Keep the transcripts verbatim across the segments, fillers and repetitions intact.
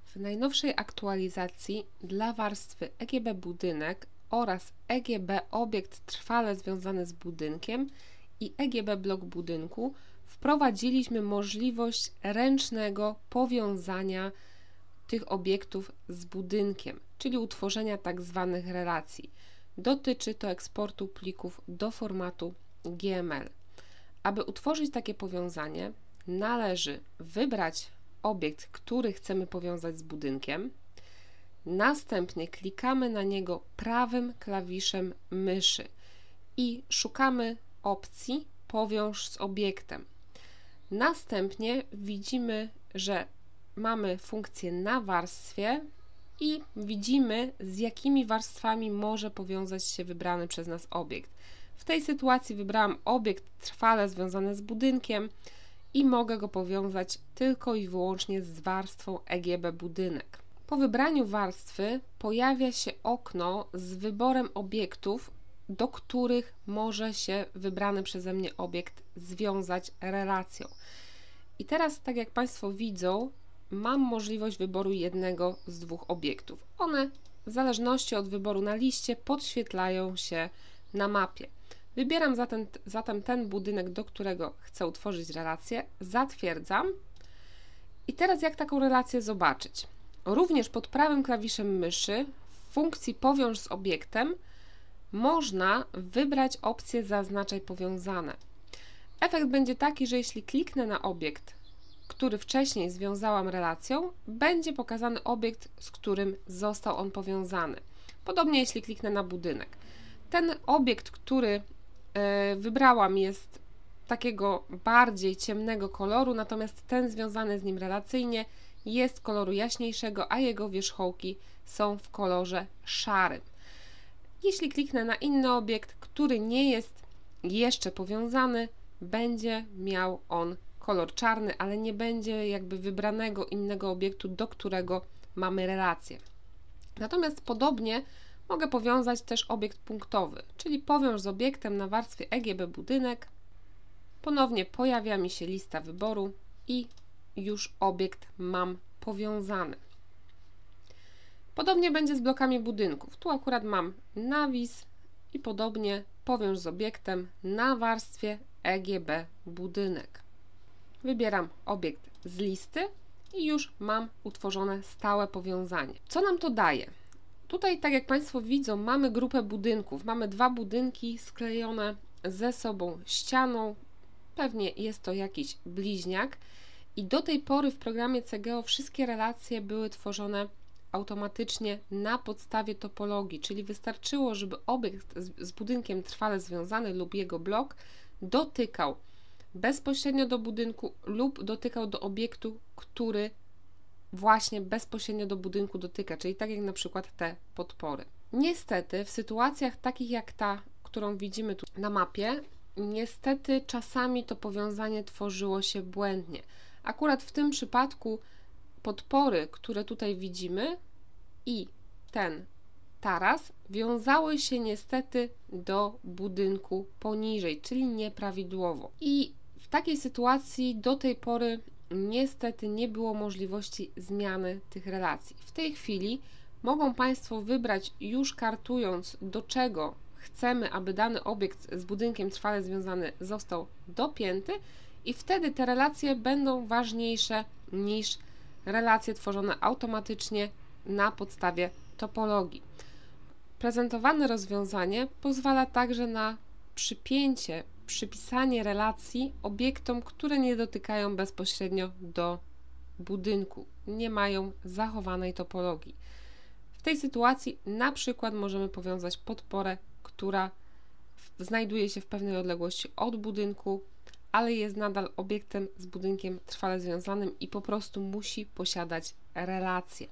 W najnowszej aktualizacji dla warstwy E G B budynek oraz E G B obiekt trwale związany z budynkiem i E G B blok budynku wprowadziliśmy możliwość ręcznego powiązania tych obiektów z budynkiem, czyli utworzenia tak zwanych relacji. Dotyczy to eksportu plików do formatu G M L. Aby utworzyć takie powiązanie, należy wybrać obiekt, który chcemy powiązać z budynkiem. Następnie klikamy na niego prawym klawiszem myszy i szukamy opcji Powiąż z obiektem. Następnie widzimy, że mamy funkcję na warstwie i widzimy, z jakimi warstwami może powiązać się wybrany przez nas obiekt. W tej sytuacji wybrałam obiekt trwale związany z budynkiem i mogę go powiązać tylko i wyłącznie z warstwą E G B budynek. Po wybraniu warstwy pojawia się okno z wyborem obiektów, do których może się wybrany przeze mnie obiekt związać relacją. I teraz, tak jak Państwo widzą, mam możliwość wyboru jednego z dwóch obiektów. One w zależności od wyboru na liście podświetlają się na mapie. Wybieram zatem, zatem ten budynek, do którego chcę utworzyć relację, zatwierdzam. I teraz jak taką relację zobaczyć? Również pod prawym klawiszem myszy w funkcji Powiąż z obiektem można wybrać opcję Zaznaczaj powiązane. Efekt będzie taki, że jeśli kliknę na obiekt, który wcześniej związałam relacją, będzie pokazany obiekt, z którym został on powiązany. Podobnie jeśli kliknę na budynek. Ten obiekt, który y, wybrałam, jest takiego bardziej ciemnego koloru, natomiast ten związany z nim relacyjnie jest koloru jaśniejszego, a jego wierzchołki są w kolorze szarym. Jeśli kliknę na inny obiekt, który nie jest jeszcze powiązany, będzie miał on kolor czarny, ale nie będzie jakby wybranego innego obiektu, do którego mamy relację. Natomiast podobnie mogę powiązać też obiekt punktowy, czyli powiąż z obiektem na warstwie E G B budynek. Ponownie pojawia mi się lista wyboru i już obiekt mam powiązany. Podobnie będzie z blokami budynków. Tu akurat mam nawis i podobnie powiąż z obiektem na warstwie E G B budynek. Wybieram obiekt z listy i już mam utworzone stałe powiązanie. Co nam to daje? Tutaj, tak jak Państwo widzą, mamy grupę budynków. Mamy dwa budynki sklejone ze sobą ścianą. Pewnie jest to jakiś bliźniak. I do tej pory w programie C G E O wszystkie relacje były tworzone automatycznie na podstawie topologii, czyli wystarczyło, żeby obiekt z, z budynkiem trwale związany lub jego blok dotykał bezpośrednio do budynku lub dotykał do obiektu, który właśnie bezpośrednio do budynku dotyka, czyli tak jak na przykład te podpory. Niestety w sytuacjach takich jak ta, którą widzimy tu na mapie, niestety czasami to powiązanie tworzyło się błędnie. Akurat w tym przypadku podpory, które tutaj widzimy i ten taras wiązały się niestety do budynku poniżej, czyli nieprawidłowo. I w takiej sytuacji do tej pory niestety nie było możliwości zmiany tych relacji. W tej chwili mogą Państwo wybrać, już kartując, do czego chcemy, aby dany obiekt z budynkiem trwale związany został dopięty i wtedy te relacje będą ważniejsze niż relacje tworzone automatycznie na podstawie topologii. Prezentowane rozwiązanie pozwala także na przypięcie, przypisanie relacji obiektom, które nie dotykają bezpośrednio do budynku, nie mają zachowanej topologii. W tej sytuacji na przykład możemy powiązać podporę, która znajduje się w pewnej odległości od budynku, ale jest nadal obiektem z budynkiem trwale związanym i po prostu musi posiadać relację.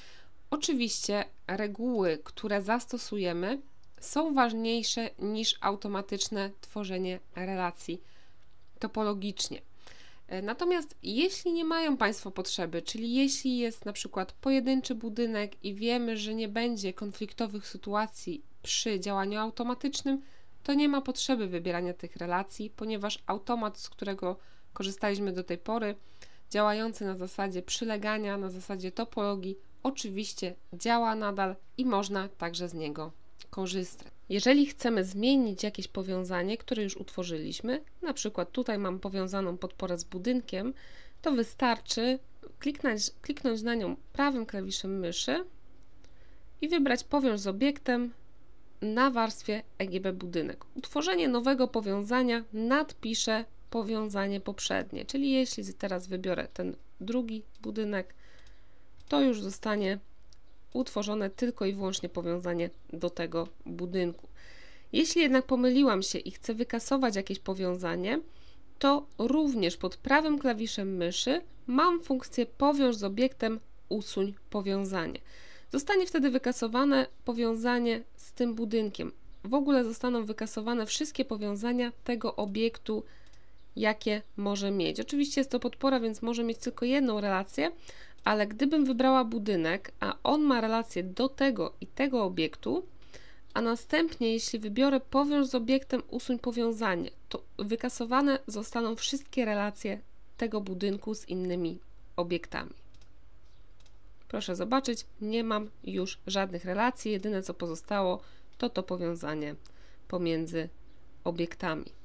Oczywiście reguły, które zastosujemy, są ważniejsze niż automatyczne tworzenie relacji topologicznie. Natomiast jeśli nie mają Państwo potrzeby, czyli jeśli jest na przykład pojedynczy budynek i wiemy, że nie będzie konfliktowych sytuacji przy działaniu automatycznym, to nie ma potrzeby wybierania tych relacji, ponieważ automat, z którego korzystaliśmy do tej pory, działający na zasadzie przylegania, na zasadzie topologii, oczywiście działa nadal i można także z niego korzystać. Jeżeli chcemy zmienić jakieś powiązanie, które już utworzyliśmy, na przykład tutaj mam powiązaną podporę z budynkiem, to wystarczy kliknąć, kliknąć na nią prawym klawiszem myszy i wybrać powiąż z obiektem na warstwie E G B budynek. Utworzenie nowego powiązania nadpisze powiązanie poprzednie, czyli jeśli teraz wybiorę ten drugi budynek, to już zostanie utworzone tylko i wyłącznie powiązanie do tego budynku. Jeśli jednak pomyliłam się i chcę wykasować jakieś powiązanie, to również pod prawym klawiszem myszy mam funkcję powiąż z obiektem usuń powiązanie. Zostanie wtedy wykasowane powiązanie z tym budynkiem. W ogóle zostaną wykasowane wszystkie powiązania tego obiektu, jakie może mieć. Oczywiście jest to podpora, więc może mieć tylko jedną relację, ale gdybym wybrała budynek, a on ma relację do tego i tego obiektu, a następnie jeśli wybiorę powiąż z obiektem usuń powiązanie, to wykasowane zostaną wszystkie relacje tego budynku z innymi obiektami. Proszę zobaczyć, nie mam już żadnych relacji, jedyne co pozostało to to powiązanie pomiędzy obiektami.